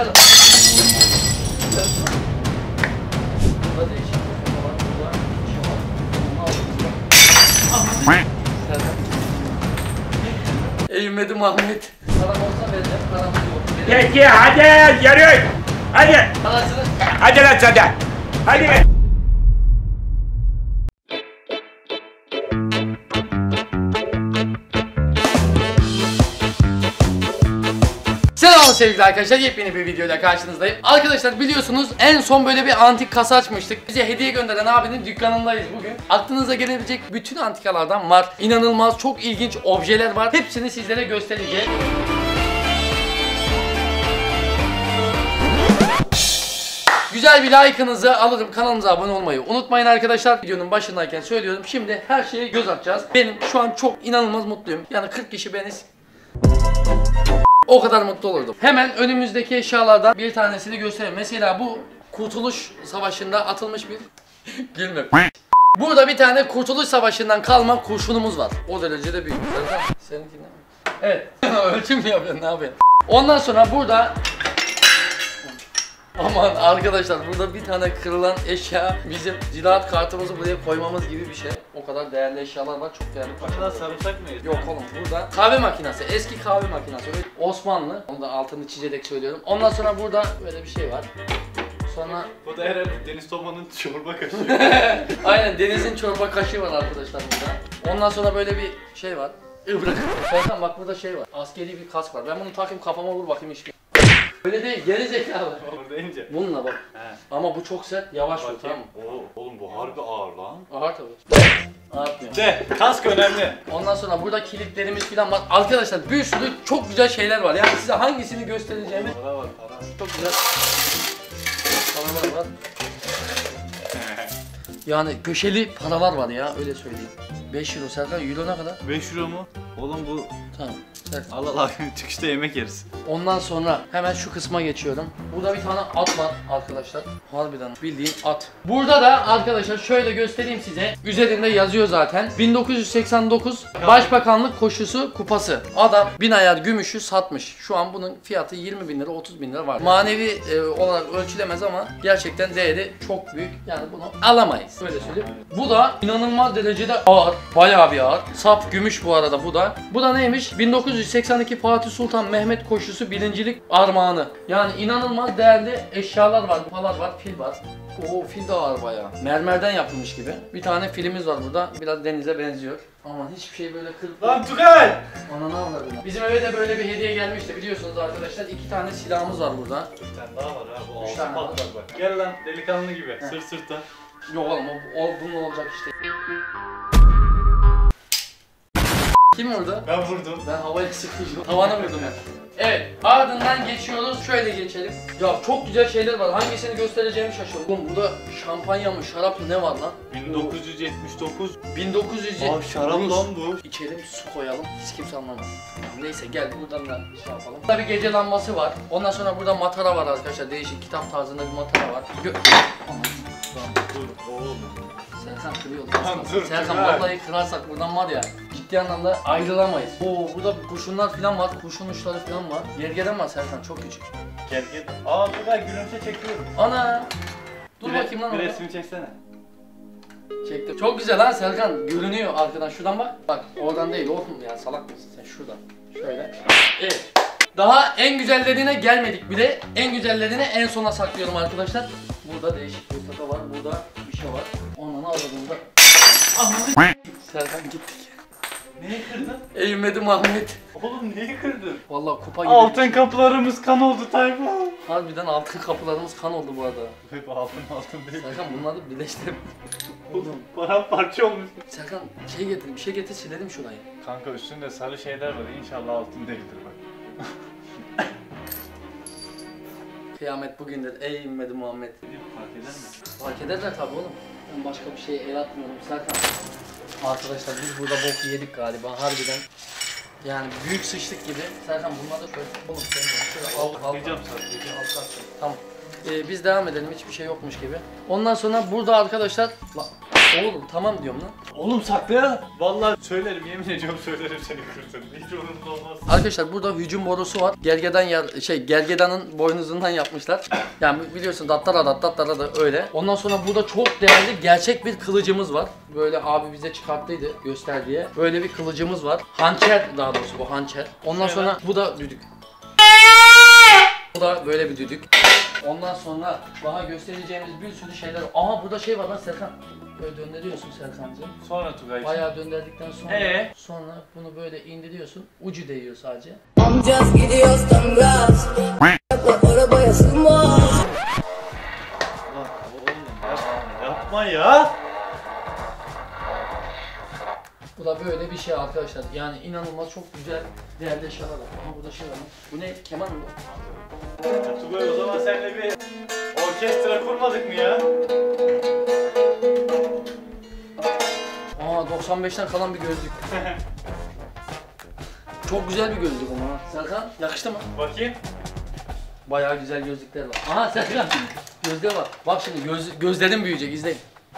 Burada değişik bir kafa var. Burada bir şey var. Bunun altında. Eğilmedi Mahmut. Param olsa vereceğim. Param yok. Gel hadi yürü. Hadi. Parasını. Hadi lan sen. Hadi. Selam sevgili arkadaşlar, yepyeni bir videoyla karşınızdayım. Arkadaşlar biliyorsunuz en son böyle bir antik kasa açmıştık. Bize hediye gönderen abinin dükkanındayız bugün. Aklınıza gelebilecek bütün antikalardan var. İnanılmaz çok ilginç objeler var. Hepsini sizlere göstereceğim. Güzel bir like'ınızı alırım. Kanalımıza abone olmayı unutmayın arkadaşlar. Videonun başındayken söylüyorum. Şimdi her şeye göz atacağız. Benim şu an çok inanılmaz mutluyum. Yani 40 kişi beni... O kadar mutlu olurdum. Hemen önümüzdeki eşyalardan bir tanesini göstereyim. Mesela bu Kurtuluş Savaşı'nda atılmış bir... Gülme. Burada bir tane Kurtuluş Savaşı'ndan kalma kurşunumuz var. O derecede büyük. Seninki ne? Evet. Ölçüm mü yapıyorsun? Ne yapıyorsun? Ondan sonra burada... Aman arkadaşlar, burada bir tane kırılan eşya, bizim ziraat kartımızı buraya koymamız gibi bir şey. O kadar değerli eşyalar var, çok değerli. Burada sarımsak mıyız? Yok oğlum, burada kahve makinesi, eski kahve makinesi, Osmanlı. Onu da altını çizerek söylüyorum. Ondan sonra burada böyle bir şey var. Sonra... Bu da herhalde Deniz Toma'nın çorba kaşığı. Aynen, Deniz'in çorba kaşığı var arkadaşlar burada. Ondan sonra böyle bir şey var. Ibrak. Serkan bak, burada şey var. Askeri bir kask var. Ben bunu takayım kafama vur bakayım iş. Öyle değil, geri zekalı. Orada ince. Bununla bak. He. Ama bu çok sert, yavaş vur, tamam mı? Oo, oğlum bu harbi ağır lan. Ağır tabii. Ağırtmıyor. De, kask önemli. Ondan sonra burada kilitlerimiz falan var. Arkadaşlar bir sürü çok güzel şeyler var. Yani size hangisini göstereceğimi... Para var, para. Çok güzel paralar var. Yani köşeli paralar var ya, öyle söyleyeyim. 5 euro Serkan, euro ne kadar? 5 euro mu? Oğlum bu... Tamam. Serkan. Allah Allah, çıkışta yemek yeriz. Ondan sonra hemen şu kısma geçiyorum. Burada bir tane at var arkadaşlar. Harbiden bildiğin at. Burada da arkadaşlar şöyle göstereyim size. Üzerinde yazıyor zaten. 1989 Başbakanlık Koşusu Kupası. Adam 1000 ayar gümüşü satmış. Şu an bunun fiyatı 20 bin lira, 30 bin lira var. Manevi olarak ölçülemez ama gerçekten değeri çok büyük. Yani bunu alamayız. Öyle söyleyeyim. Bu da inanılmaz derecede ağır. Bayağı bir ağır. Saf gümüş bu arada bu da. Bu da neymiş? 1982 Fatih Sultan Mehmet Koşusu birincilik armağanı. Yani inanılmaz değerli eşyalar var. Kupalar var, fil var. Oo, fil de ağır bayağı. Mermerden yapılmış gibi. Bir tane filimiz var burada. Biraz denize benziyor. Aman hiçbir şey böyle kırık. Lan Tugay! Ananı avradım. Bizim eve de böyle bir hediye gelmişti biliyorsunuz arkadaşlar. 2 tane silahımız var burada. Bir tane daha var ha, bu Üç altı tane patlar bak. Gel lan delikanlı gibi, Heh. sırt sırta. Yok oğlum o bunun olacak işte. Kim vurdu? Ben vurdum. Ben havaya sıkıştım. Tavana vurdum ben. Evet, ardından geçiyoruz. Şöyle geçelim. Ya çok güzel şeyler var. Hangisini göstereceğimi şaşırdım. Oğlum burada şampanya mı, şarap mı ne var lan? 1979. 1900. Aa şarap lan bu. İçelim, su koyalım. Hiç kimse anlamaz. Neyse gel buradan da şey yapalım. Burada bir gece lambası var. Ondan sonra burada matara var arkadaşlar. Değişik kitap tarzında bir matara var. Dur oğlum. Serkan kırıyor. Lan dur, Serkan dur, vallahi kırarsak buradan var ya ciddi anlamda ayrılamayız. Oo burada kurşunlar falan var. Kurşun uçları falan var. Gergeden var Serkan, çok küçük. Gel gel. Aa Tugay gülümse çekiyorum. Ana! Dur Bir bakayım lan bir orada. resmi çeksene. Çektim. Çok güzel lan Serkan. Görünüyor arkadan. Şuradan bak. Bak oradan değil oğlum ya, salak mısın sen, şuradan. Şöyle. Evet. Daha en güzellerine gelmedik bile. En güzellerini en sona saklıyorum arkadaşlar. Burada değişik bir taka var. Burada bir şey var. Ondan aradığımda... Serkan gittik. Neyi kırdın? Eğilmedi Mahmut. Oğlum neyi kırdın? Vallahi kupa gibi. Altın kapılarımız kan oldu Tayfun. Harbiden altın kapılarımız kan oldu bu arada. Hep altın değil. Serkan bunları birleştirip... Oğlum paramparça olmuş. Serkan şey getir, bir şey getir, silelim şurayı. Kanka üstünde sarı şeyler var, İnşallah altın değildir bak. Kıyamet bugündür. Ey ümmeti Muhammed. Fark eder mi? Fark ederler tabi oğlum. Ben başka bir şeye el atmıyorum Serkan. Arkadaşlar biz burada bok yedik galiba harbiden. Yani büyük sıçtık gibi. Serkan bunları da şöyle... Oğlum sen de şöyle al. Diyeceğim sana. Tamam. Biz devam edelim, hiçbir şey yokmuş gibi. Ondan sonra burada arkadaşlar... Oğlum tamam diyorum lan. Oğlum sakla ya. Vallahi söylerim, yemin ediyorum söylerim seni kırdın. Hiç umurumda olmaz. Arkadaşlar burada hücum borusu var. Gergedanın boynuzundan yapmışlar. Yani biliyorsun dattara da öyle. Ondan sonra burada çok değerli gerçek bir kılıcımız var. Böyle abi bize çıkarttıydı göster diye. Böyle bir kılıcımız var. Hançer, daha doğrusu bu hançer. Ondan sonra bu da düdük. Bu da böyle bir düdük. Ondan sonra daha göstereceğimiz bir sürü şeyler. Aha burada şey var lan Serkan. Böyle döndürüyorsun Serkancığım. Sonra Tugay. Bayağı döndürdükten sonra sonra bunu böyle indiriyorsun. Ucu değiyor sadece. Amcaz gidiyoruz tam gaz. Arabaya sığmaz. Oğlum yapma ya. Bu da böyle bir şey arkadaşlar. Yani inanılmaz çok güzel değerli eşyalar var. Ama burada şey var mı? Bu ne? Keman mı? Tugay o zaman seninle bir orkestra kurmadık mı ya? Aa 95'ten kalan bir gözlük. Çok güzel bir gözlük ama. Serkan yakıştı mı? Bakayım. Bayağı güzel gözlükler var. Aha Serkan gözlüğe bak. Bak şimdi gözlerin büyüyecek izleyin.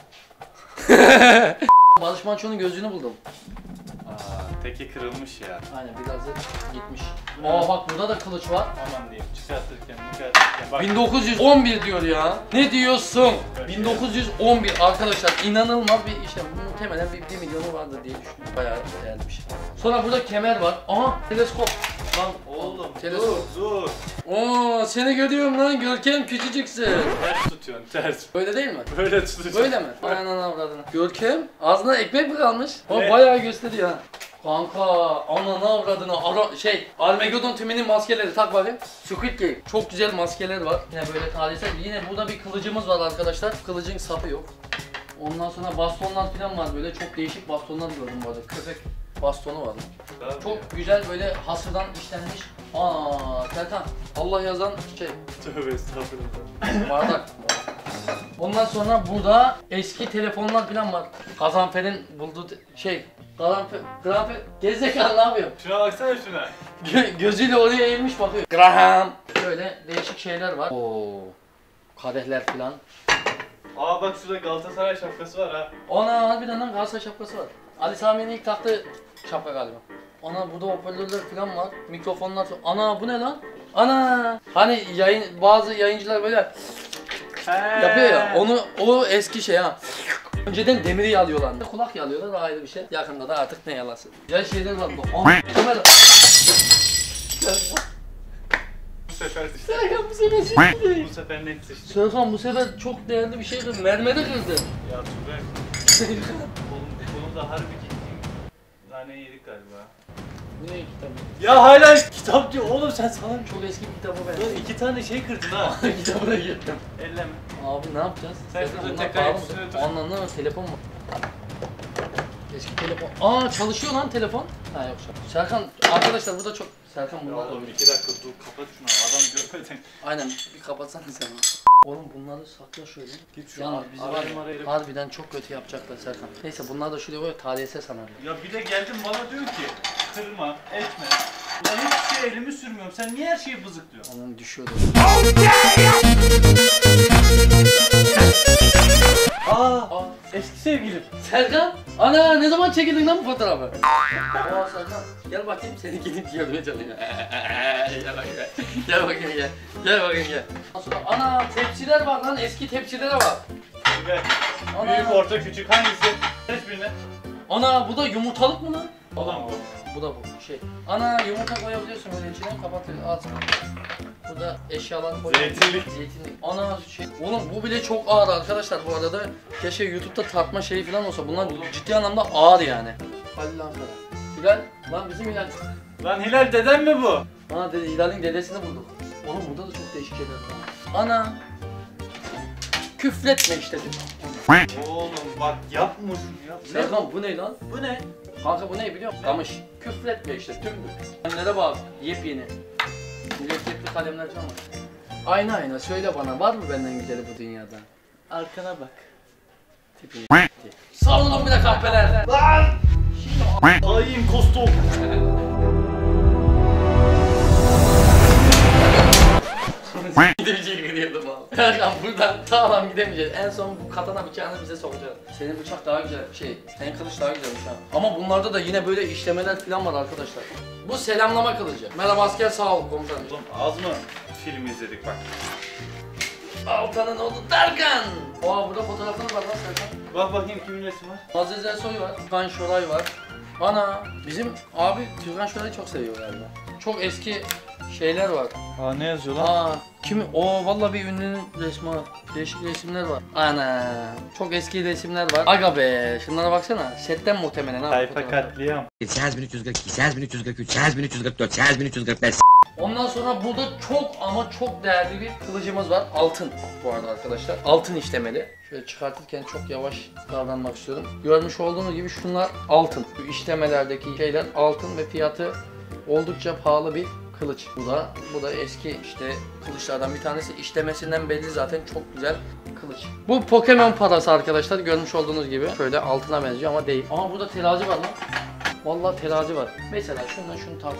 Barış Manço'nun gözlüğünü buldum. Aa, teki kırılmış ya. Aynen biraz da gitmiş. Aa bak burada da kılıç var. Aman diyeyim çıkartırken bak. 1911 diyor ya. Ne diyorsun? 1911 arkadaşlar inanılmaz bir işte muhtemelen bir milyonu vardır diye düşünüyorum. Bayağı değerli bir şey. Sonra burada kemer var. Aha teleskop. Lan Oğlum teleskop. dur. Oo seni görüyorum lan Görkem küçücüksün. Ters tutuyorsun ters. Öyle değil mi? Böyle tutuyorsun. Böyle mi? Aynen avradını. Görkem ağzına ekmek mi kalmış? O Ne? bayağı gösteriyor ha. Kanka ananı avradını Armageddon tümünün maskeleri tak bakayım. Squid Game. Çok güzel maskeler var. Yine böyle tarihsel. Yine burada bir kılıcımız var arkadaşlar. Kılıcın sapı yok. Ondan sonra bastonlar falan var böyle. Çok değişik bastonlar gördüm bu arada. Köpek bastonu var. Çok güzel böyle hasırdan işlenmiş. Aa Serkan. Allah yazan şey. Tövbe estağfurullah. Bardak. Ondan sonra burada eski telefonlar falan var. Gazanfer'in bulduğu şey. Gazanfer gerizekalı ne yapıyor? Şuna baksana şuna. Gözüyle oraya eğilmiş bakıyor. Graham. Böyle değişik şeyler var. Oo. Kadehler falan. Aa bak şurada Galatasaray şapkası var ha. Ana harbiden lan Galatasaray şapkası var. Ali Sami'nin ilk taktığı şapka galiba. Ana burada hoparlörler falan var. Mikrofonlar. Ana bu ne lan? Ana. Hani bazı yayıncılar böyle yapıyor ya. O eski şey ha. Önceden demiri yalıyorlar. Kulak yalıyorlar ayrı bir şey. Yakında da artık ne yalası. Güzel şeyler var bu. Kamera. Bu sefer düştü. Serkan bu sefer sıçtı. Bu sefer net sıçtı. Serkan bu sefer çok değerli bir şey kırdı. Mermeri kırdı. Ya Tugay. Oğlum da harbi ciddi. Nane yedik galiba. Bu ne kitabı? Ya hala kitap diyor oğlum sen sana Çok eski bir kitabı ben. Dur 2 tane şey kırdın ha. Kitabı da girdim. Elleme. Abi ne yapacağız? Sen Serkan, şurada bunlar tekrar pahalı mı? üstüne dur. Anladın mı? Telefon mu? Eski telefon. Aa çalışıyor lan telefon. Ha yok. Serkan arkadaşlar bu da çok. Serkan Ya bunlar. oğlum 2 dakika dur kapat şunu adam görmeden. Aynen bir kapatsana sen. Oğlum bunları sakla şöyle. Git şu Yalnız an bizi arayı var marayı. ya, harbiden çok kötü yapacaklar Serkan. Neyse bunlar da şuraya koy tarihse sanar. Ya bir de geldim bana diyor ki kırma etme. Ulan hiçbir şey elimi sürmüyorum sen niye her şeyi bızıklıyorsun? Onun düşüyordu. Aa eski sevgilim. Serkan! Ana ne zaman çekildin lan bu fotoğrafı? Aa Serkan gel bakayım seni gidip görmeye çalışıyorum. Gel bakayım gel. Gel bakayım gel. Gel bakayım gel. Ondan sonra ana tepsiler var lan eski tepsiler var. Gel. Ana. Büyük orta küçük hangisi? Seç birini. Ana bu da yumurtalık mı lan? Olan bu. Bu da bu şey. Ana yumurta koyabiliyorsun öyle içine kapatıyor at. Burada eşyalar koyabiliyorsun. Zeytinlik. Zeytinlik. Ana şey. Oğlum bu bile çok ağır arkadaşlar bu arada. Keşke YouTube'da tartma şeyi falan olsa. Bunlar ciddi anlamda ağır yani. Halil Ankara. Hilal lan bizim Hilal. Lan Hilal deden mi bu? Ana dedi Hilal'in dedesini bulduk. Oğlum burada da çok değişik şeyler var. Ana. Küfretme işte dedi. Oğlum bak yapma şunu yap. Serkan bu ne lan? Bu ne? Kanka bu ne biliyor musun? Kamış. Küfretme işte tüm. Kalemlere bak. Yepyeni. Mürekkepli kalemler falan var. Ayna söyle bana var mı benden güzeli bu dünyada? Arkana bak. Tipini savunun bir de kahpeler. Lan! Ayım kostum. Gidemeyecek gidiyordum abi. Erkan buradan sağlam gidemeyeceğiz. En son bu katana bıçağını bize sokacağız. Senin bıçak daha güzel senin kılıç daha güzelmiş ha. Ama bunlarda da yine böyle işlemeler falan var arkadaşlar. Bu selamlama kılıcı. Merhaba asker sağ ol komutanım. Oğlum az mı film izledik bak. Altan'ın oğlu Tarkan. Oha burada fotoğraflar var lan Serkan. Bak bakayım kimin resmi var? Aziz Ersoy var, Türkan Şoray var. Ana bizim abi Türkan Şoray'ı çok seviyor galiba. Çok eski şeyler var. Aa ne yazıyor lan? Aa kimi? O vallahi bir ünlünün resmi var. Değişik resimler var. Ana çok eski resimler var. Aga be şunlara baksana. Setten muhtemelen abi. Sayfa fotoğraflar. katliam. 8342, 8343, 8344, 8345. Ondan sonra burada çok ama çok değerli bir kılıcımız var. Altın bu arada arkadaşlar. Altın işlemeli. Şöyle çıkartırken çok yavaş davranmak istiyorum. Görmüş olduğunuz gibi şunlar altın. Bu işlemelerdeki şeyler altın ve fiyatı oldukça pahalı bir kılıç. Bu da eski işte kılıçlardan bir tanesi. İşlemesinden belli zaten çok güzel kılıç. Bu Pokemon parası arkadaşlar. Görmüş olduğunuz gibi şöyle altına benziyor ama değil. Ama burada terazi var lan. Vallahi terazi var. Mesela şunu tart.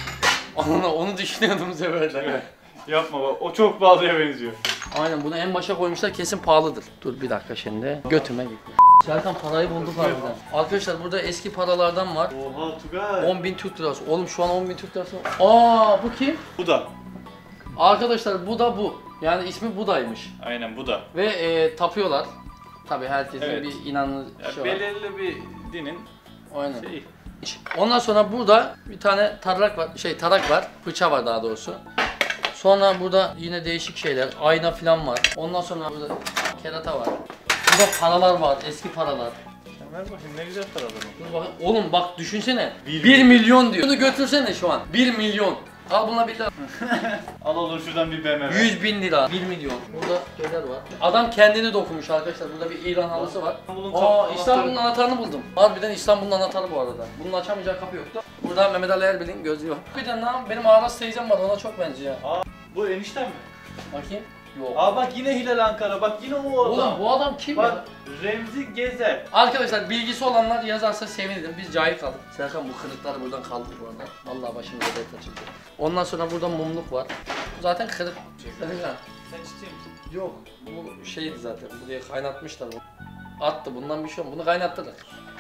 Onu düşünüyordum seferden. Yapma bak o çok pahalıya benziyor. Aynen bunu en başa koymuşlar kesin pahalıdır. Dur bir dakika şimdi. Götüme gitti. Serkan parayı bulduk harbiden. Arkadaşlar burada eski paralardan var. Oha Tugay. 10.000 Türk lirası. Oğlum şu an 10.000 Türk lirası. Aa bu kim? Bu da. Arkadaşlar bu da bu. Yani ismi Buda'ymış. Aynen bu da. Ve tapıyorlar. Tabi herkesin Evet. bir inanışı Ya, var. belirli bir dinin Aynen. şeyi. Ondan sonra burada bir tane tarak var. Fırça var daha doğrusu. Sonra burada yine değişik şeyler. Ayna falan var. Ondan sonra burada kerata var. Burada paralar var. Eski paralar. Sen ver bakayım ne güzel paralar o. Dur bakayım. Oğlum bak düşünsene. 1 1 milyon diyor. Bunu götürsene şu an. 1 milyon. Al buna bir lira. Al oğlum şuradan bir BMW. 100 bin lira. 1 milyon. Burada şeyler var. Adam kendini dokumuş arkadaşlar. Burada bir İran halısı var. İstanbul'un anahtarını buldum. Harbiden İstanbul'un anahtarı bu arada. Bunun açamayacağı kapı yoktu. Burada Mehmet Ali Erbil'in gözlüğü var. Bir de benim Aras teyzem var. Ona çok benziyor. Bu enişten mi? Bakayım. Yok. Aa bak yine Hilal Ankara bak yine o adam. Oğlum bu adam kim ya? Bak Remzi Gezer. Arkadaşlar bilgisi olanlar yazarsa sevinirim. Biz cahil kaldık. Serkan bu kırıkları buradan kaldır bu arada. Allah başımıza dert açıldı. Ondan sonra burada mumluk var. Bu zaten kırık. Serkan. Sen ciddi misin? Yok. Bu şeydi zaten. Buraya kaynatmışlar. Attı. Bundan bir şey olmadı. Bunu kaynattılar.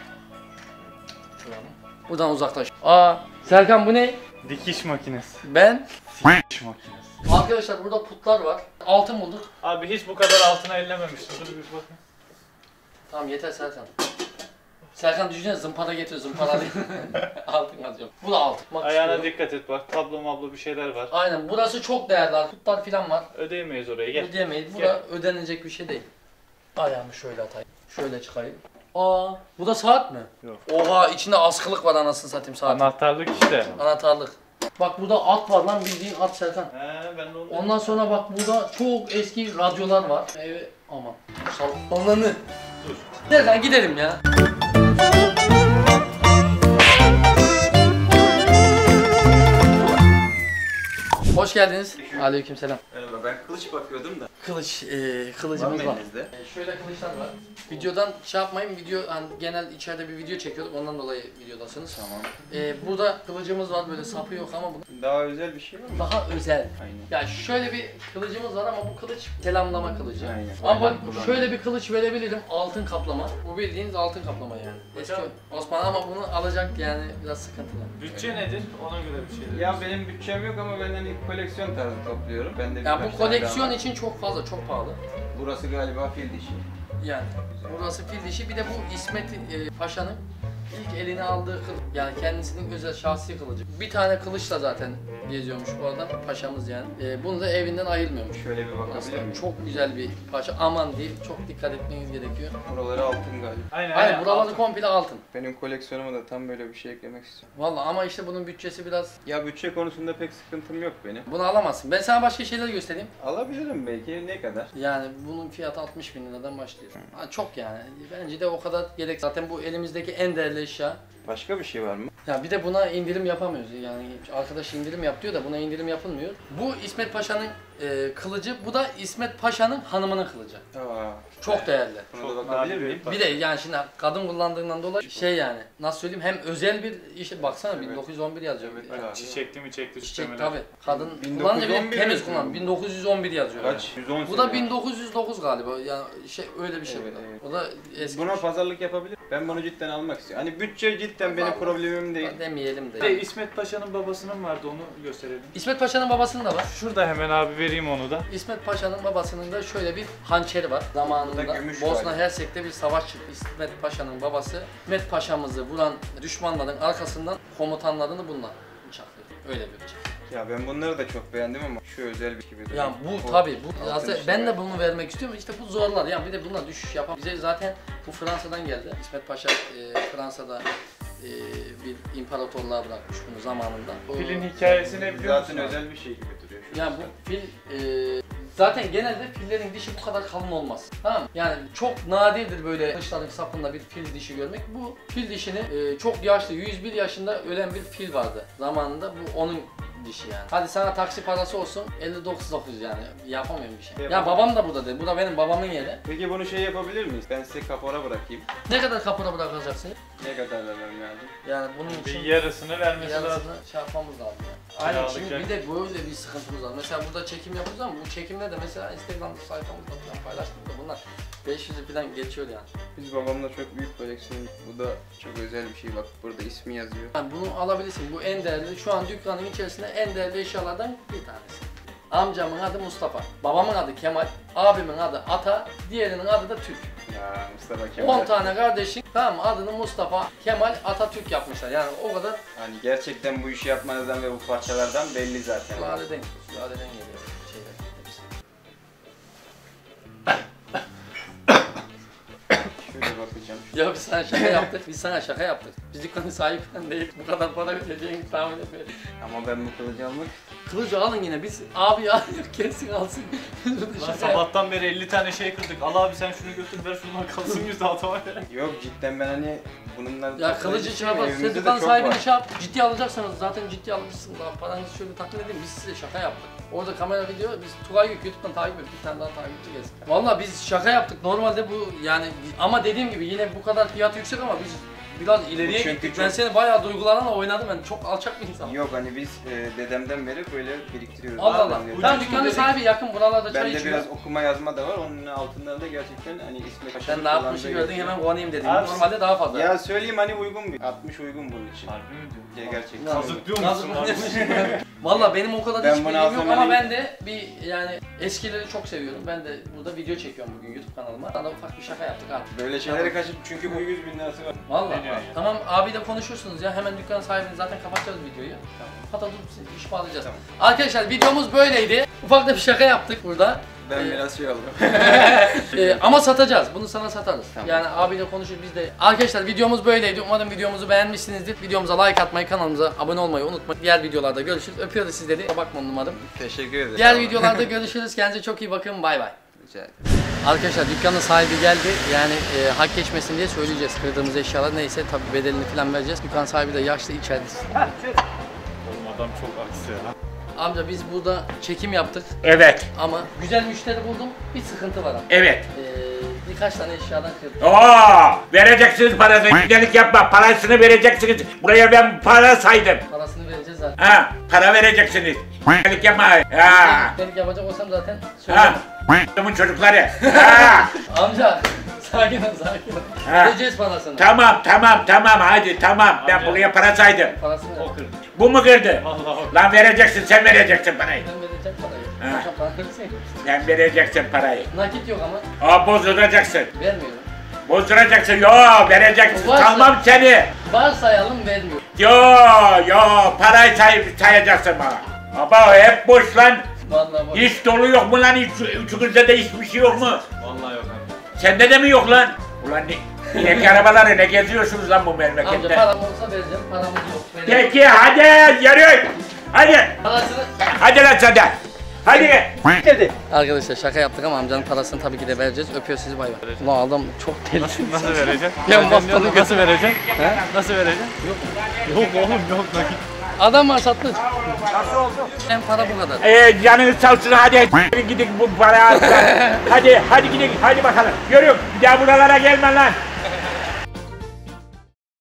Buradan uzaklaş. Aa, Serkan bu ne? Dikiş makinesi. Ben. Dikiş makinesi. Arkadaşlar burada putlar var. Altın bulduk. Abi hiç bu kadar altına ellememiştim. Dur bir bakayım. Tamam yeter Serkan. Serkan düşünsene zımpara getiriyor zımpara değil. Altın atıyorum. Bu da altın. Bak Ayağına istiyorum. dikkat et bak. Tablo mablo bir şeyler var. Aynen burası çok değerli. Putlar falan var. Ödeyemeyiz oraya gel. Ödeyemeyiz. Bu Gel. da ödenecek bir şey değil. Ayağımı şöyle atayım. Şöyle çıkayım. Aa, bu da saat mi? Yok. Oha içinde askılık var anasını satayım saat. Anahtarlık işte. Anahtarlık. Bak burada at var lan bildiğin at Serkan. He ben de onu. Ondan sonra bak burada çok eski radyolar var. Evet aman. Sallananı. Dur. Serkan gidelim ya. Hoş geldiniz. Aleykümselam. Merhaba, ben kılıç bakıyordum da. Kılıcımız var. elinizde? Şöyle kılıçlar var. Videodan şey yapmayın, hani genel içeride bir video çekiyorduk, ondan dolayı videodasınız. Tamam. Burada kılıcımız var, böyle sapı yok ama bu Daha özel bir şey var mı? daha özel. Aynen. Ya şöyle bir kılıcımız var ama bu kılıç selamlama kılıcı. Aynen. Ama bak Aynen, kullandım. şöyle bir kılıç verebilirim, altın kaplama. Bu bildiğiniz altın kaplama yani. Eski Hocam. Osmanlı ama bunu alacak yani biraz sıkıntılı. Bütçe nedir? Ona göre bir şeyler. Ya benim bütçem yok ama ben hani koleksiyon tarzı topluyorum. Ben de Ya birkaç bu tane koleksiyon daha var. için çok fazla, çok pahalı. Burası galiba fil dişi. Yani burası fil dişi, bir de bu İsmet Paşa'nın ilk eline aldığı kılıç. Yani kendisinin özel şahsi kılıcı. Bir tane kılıçla zaten geziyormuş bu adam, paşamız yani. Bunu da evinden ayırmıyormuş. Şöyle bir bakabilir Aslında miyim? çok güzel bir paşa, aman değil, çok dikkat etmeniz gerekiyor. Buraları altın galiba. Aynen Hayır, buraları komple altın. Benim koleksiyonuma da tam böyle bir şey eklemek istiyorum. Vallahi ama işte bunun bütçesi biraz... Ya bütçe konusunda pek sıkıntım yok benim. Bunu alamazsın. Ben sana başka şeyler göstereyim. Alabilirim belki, ne kadar? Yani bunun fiyatı 60 bin liradan başlıyor. Ha, çok yani. Bence de o kadar gerek. Zaten bu elimizdeki en değerli eşya. Başka bir şey var mı? Ya bir de buna indirim yapamıyoruz. Yani arkadaş indirim yap diyor da buna indirim yapılmıyor. Bu İsmet Paşa'nın kılıcı, bu da İsmet Paşa'nın hanımının kılıcı. Aa, Çok değerli. buna da Çok bakabilir nadir miyim? Bir de yani şimdi kadın kullandığından dolayı şey yani nasıl söyleyeyim hem özel bir iş baksana Evet. 1911 yazıyor. Evet, Yani abi. Çiçekli mi çekti çiçek süslemeler. tabi. Kadın 1911 kullanınca bile temiz mi? kullan. 1911 yazıyor. Kaç? Yani. 110 Bu da sene. 1909 galiba. Yani şey öyle bir şey Evet, bu da. evet. O da eski. Buna bir şey. pazarlık yapabilir. Ben bunu cidden almak istiyorum. Hani bütçe cidden benim Vallahi. problemim değil. Demeyelim Bir de. de İsmet Paşa'nın babasının vardı, onu gösterelim. İsmet Paşa'nın babasının da var. Şurada hemen abi vereyim onu da. İsmet Paşa'nın babasının da şöyle bir hançeri var. Zamanında Burada gümüş Bosna var. Hersek'te bir savaş çıktı. İsmet Paşa'nın babası İsmet Paşa'mızı vuran düşmanların arkasından komutanlarını bununla bıçaklıyor. Öyle bir bıçak. Ya ben bunları da çok beğendim ama şu özel bir gibi. Ya bu tabi bu altın zaten işte ben de var. bunu vermek istiyorum. İşte bu zorlar. Yani bir de bunlar düşüş yapan. Bize zaten bu Fransa'dan geldi. İsmet Paşa Fransa'da bir imparatorluğa bırakmış bunu zamanında. O- Filin hikayesini biliyor musun? Zaten özel bir şey gibi duruyor. şu Yani an. bu fil zaten genelde fillerin dişi bu kadar kalın olmaz. Tamam mı? Yani çok nadirdir böyle kılıçların sapında bir fil dişi görmek. Bu fil dişini çok yaşlı 101 yaşında ölen bir fil vardı zamanında. Bu onun dişi yani. Hadi sana taksi parası olsun 59.9 yani yapamıyorum bir şey. Ya babam da burada dedi. Bu da benim babamın yeri. Peki bunu şey yapabilir miyiz? Ben size kapora bırakayım. Ne kadar kapora bırakacaksın? Ne kadar vermem lazım? Yani bunun Bir için yarısını vermesi lazım. yarısını şey yapmamız lazım yani. Aynen Kiralık şimdi yer. bir de böyle bir sıkıntımız var. Mesela burada çekim yapıyoruz ama bu çekimde de mesela Instagram sayfamızda falan paylaştığımda bunlar 500'ü falan geçiyor yani. Biz babamla çok büyük koleksiyon. Bu da çok özel bir şey. Bak burada ismi yazıyor. Yani bunu alabilirsin. Bu en değerli, şu an dükkanın içerisinde en değerli eşyalardan bir tanesi. Amcamın adı Mustafa, babamın adı Kemal, abimin adı Ata, diğerinin adı da Türk. Ya Mustafa Kemal. 10 tane kardeşin tamam mı? Adını Mustafa, Kemal, Atatürk yapmışlar. Yani o kadar Hani gerçekten bu işi yapmanızdan ve bu parçalardan belli zaten. sülaleden geliyor şeyler hepsi. Şöyle bakacağım. Ya biz sana şaka yaptık, biz sana şaka yaptık. Biz dükkanın sahibi falan değil, bu kadar para ödeyeceğini tahmin etmedik. Ama ben bu kılıcı almak Kılıcı alın yine, biz abi ya kesin alsın. Lan sabahtan beri 50 tane şey kırdık. Al abi sen şunu götür ver şundan kalsın yüzde altı. yok cidden ben hani bununla Ya kılıcı şey yapar, siz dükkan sahibini şey yap, ciddi alacaksanız zaten ciddi alırsınız. Daha paranızı şöyle takdim edeyim, biz size şaka yaptık. Orada kamera video, biz Tugay Gök YouTube'dan takip ettik, bir tane daha takipçi gelsin. Valla biz şaka yaptık, normalde bu yani ama dediğim gibi yine bu kadar fiyat yüksek ama biz biraz ileriye çünkü gittik. çok- Ben seni bayağı duygularına oynadım, ben çok alçak bir insanım. Yok hani biz dedemden beri böyle biriktiriyoruz. Allah Allah. Ben de- Ben dükkanın sahibi yakın buralarda çay Bende içiyor. biraz okuma yazma da var. Onun altında da gerçekten hani İsmet Paşa'nın Sen ne yapmışı kullandığı gördün yazıyor. hemen konayım dedim. Abi, Normalde daha fazla. Ya söyleyeyim hani uygun bir. 60 uygun bunun için. Harbi mi diyorsun? Ya gerçekten. Nasıl- Kazıklıyor Nasıl musun abi? Valla benim o kadar Ben hiç bunu bilgim yok alsam ama hani- ben de bir yani eskileri çok seviyorum. Ben de burada video çekiyorum bugün YouTube kanalıma. Sana ufak bir şaka yaptık abi. Böyle şeylere kaçıp çünkü bu 100 bin lirası var. Valla. Ne diyor ya? Tamam abiyle konuşursunuz ya. Hemen dükkan sahibini zaten kapatacağız videoyu. Hatta dur iş bağlayacağız. Tamam. Arkadaşlar videomuz böyleydi. Ufak da bir şaka yaptık burada. Ben Ee, biraz şey oldum. Ama satacağız. Bunu sana satarız. Tamam. Yani abiyle konuşur biz de. Arkadaşlar videomuz böyleydi. Umarım videomuzu beğenmişsinizdir. Videomuza like atmayı, kanalımıza abone olmayı unutmayın. Diğer videolarda görüşürüz. Öpüyoruz sizleri. Bakmayın umarım. Teşekkür ederim. Diğer videolarda görüşürüz. Kendinize çok iyi bakın. Bay bay. Rica ederim. Arkadaşlar dükkanın sahibi geldi. Yani hak geçmesin diye söyleyeceğiz. Kırdığımız eşyalar neyse tabii bedelini falan vereceğiz. Dükkan sahibi de yaşlı içeride. Oğlum adam çok aksi ya. Amca biz burada çekim yaptık Evet. ama güzel müşteri buldum. Bir sıkıntı var ama. Evet. Birkaç tane eşyadan kırdım. Oo, vereceksiniz parasını. Gidelik yapma. Parasını vereceksiniz. Buraya ben para saydım. Parasını vereceğiz zaten. Ha, para vereceksiniz. Gidelik yapma. Ha. Ben yapacak olsam zaten Ha. söylerim. Bunun çocukları. Ha. Amca sakin ol sakin ol. Ha. Vereceğiz parasını. Tamam hadi tamam. Ben buraya para saydım. Parasını ver. O kırdı. Bu mu kırdı? Allah Allah. Lan vereceksin, sen vereceksin parayı. Ben vereceğim parayı. Ha. Hocam para versene. Sen vereceksin parayı. Nakit yok ama Aa, bozduracaksın. vermiyorum. Bozduracaksın. Yo, vereceksin. Varsa- Salmam seni. Varsayalım vermiyor. Yo, parayı sayacaksın bana. Ama hep boş lan. Vallahi bak. Hiç dolu yok mu lan? Üçünüzde de hiçbir şey yok mu? Vallahi yok abi. Sende de mi yok lan? Ulan inek arabaları ne geziyorsunuz lan bu Amca memlekette? param olsa vereceğim. Paramız yok. Veremiyorum. Peki hadi yürü. Hadi. Parasını Hadi lan sen de. Hadi. Dedi. Arkadaşlar şaka yaptık ama amcanın parasını tabii ki de vereceğiz. Öpüyor sizi, bay bay. Ulan adam çok tehlikeli. Nasıl vereceksin? Ben bastonu Nasıl vereceksin? Nasıl vereceksin? Yok oğlum yok nakit. Adam var sattı. Nasıl oldu? En para bu kadar. Canınız sağ olsun, hadi gidin bu parayı alın. Hadi gidin, hadi bakalım. Görüyorum, bir daha buralara gelme lan.